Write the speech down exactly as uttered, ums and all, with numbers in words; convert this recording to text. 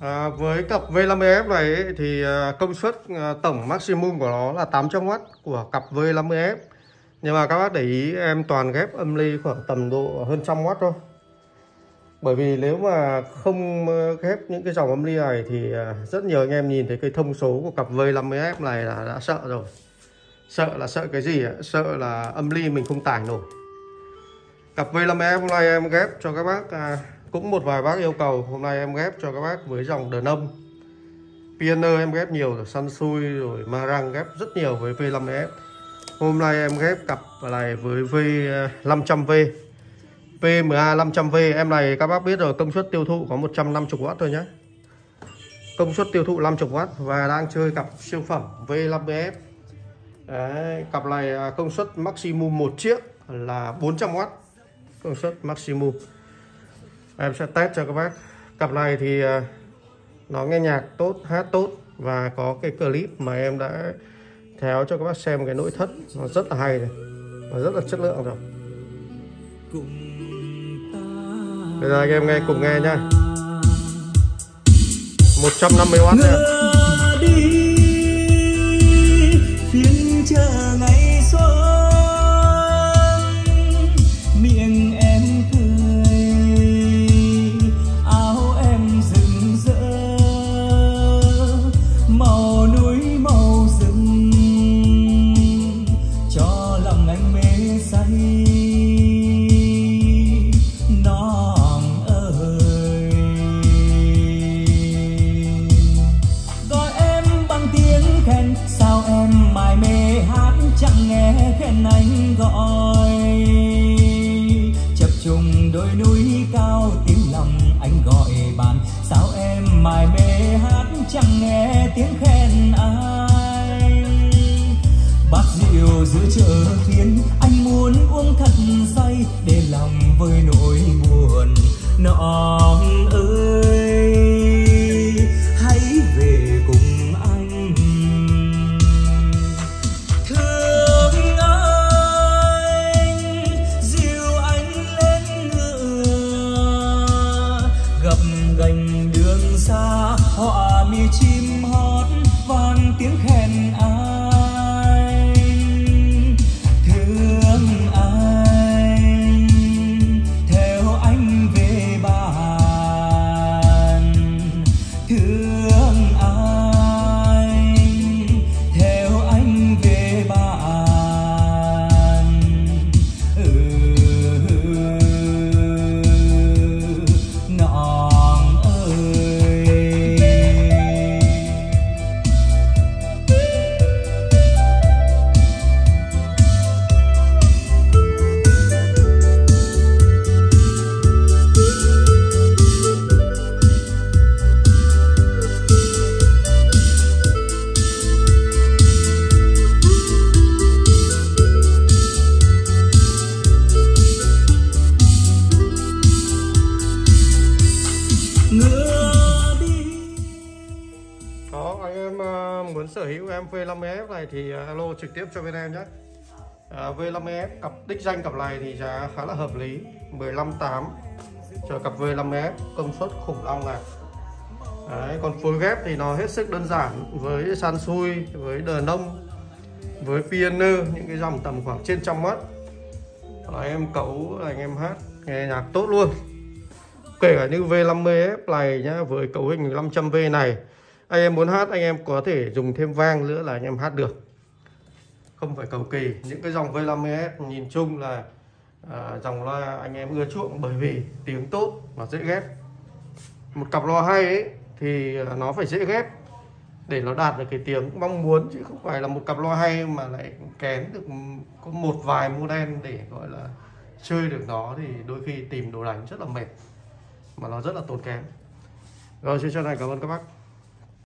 À, với cặp V năm mươi F này ấy, thì công suất tổng maximum của nó là tám trăm oát của cặp V năm mươi F. Nhưng mà các bác để ý em toàn ghép âm ly khoảng tầm độ hơn trăm oát thôi. Bởi vì nếu mà không ghép những cái dòng âm ly này thì rất nhiều anh em nhìn thấy cái thông số của cặp V năm mươi F này là đã sợ rồi. Sợ là sợ cái gì ạ? Sợ là âm ly mình không tải nổi. Cặp V năm mươi F hôm nay em ghép cho các bác à, cũng một vài bác yêu cầu. Hôm nay em ghép cho các bác với dòng đờn âm. Pioneer em ghép nhiều rồi, Sansui rồi Marang ghép rất nhiều với V năm mươi F. Hôm nay em ghép cặp này với V năm trăm V, P M A năm trăm V. Em này các bác biết rồi, công suất tiêu thụ có một trăm năm mươi oát thôi nhé. Công suất tiêu thụ năm mươi oát và đang chơi cặp siêu phẩm V năm mươi F. Đấy, cặp này công suất maximum một chiếc là bốn trăm oát. Công suất maximum. Em sẽ test cho các bác. Cặp này thì nó nghe nhạc tốt, hát tốt và có cái clip mà em đã theo cho các bác xem cái nội thất nó rất là hay này, và rất là chất lượng rồi. Bây giờ anh em nghe cùng nghe nhá. một trăm năm mươi oát nha. Phiên chờ ngày xuân, miệng em cười, áo em rực rỡ, màu núi màu rừng, cho lòng anh mê say. Nòng ơi, gọi em bằng tiếng khen, sao em mải mê hát chẳng nghe khen anh gọi. Chập trùng đôi núi cao tiếng lòng anh gọi bạn, sao em mải mê hát chẳng nghe tiếng khen anh. Bát rượu giữa chợ phiên anh muốn uống thật say, để lòng vơi nỗi buồn. Nòng ơi, hãy về cùng anh. Thương anh, dìu anh lên ngựa, gập gành đường xa, họa mi chim hót vang tiếng khen anh. Thương anh, theo anh về bàn. Thương anh, theo anh về bàn. Ừ, Nòng ơi. Ngựa đi. Đó, anh em uh, muốn sở hữu em V năm mươi F này thì uh, alo trực tiếp cho bên em nhé. uh, V năm mươi F cặp đích danh cặp này thì giá khá là hợp lý, mười lăm tám cho cặp V năm mươi F, công suất khủng long này. Đấy, còn phối ghép thì nó hết sức đơn giản với Sansui, với đờn ông, với Pioneer, những cái dòng tầm khoảng trên trăm oát. Anh em cấu, anh em hát nghe nhạc tốt luôn. Kể cả như V năm mươi F này nhá, với cấu hình năm trăm V này, anh em muốn hát anh em có thể dùng thêm vang nữa là anh em hát được, không phải cầu kỳ. Những cái dòng V năm mươi F nhìn chung là à, dòng loa anh em ưa chuộng bởi vì tiếng tốt và dễ ghép. Một cặp loa hay ấy thì nó phải dễ ghép để nó đạt được cái tiếng mong muốn, chứ không phải là một cặp loa hay mà lại kén được có một vài model để gọi là chơi được nó, thì đôi khi tìm đồ đánh rất là mệt mà nó rất là tốn kém. Rồi, xin chân thành cảm ơn các bác.